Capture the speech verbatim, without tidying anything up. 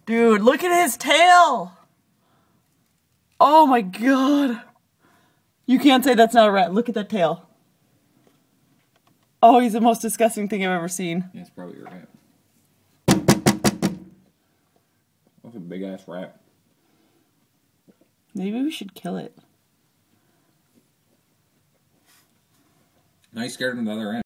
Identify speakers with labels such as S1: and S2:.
S1: Dude, look at his tail! Oh my god. You can't say that's not a rat. Look at that tail. Oh, he's the most disgusting thing I've ever seen.
S2: Yeah, it's probably a rat. That's a big ass rat.
S1: Maybe we should kill it.
S2: Now you scared him to the other end.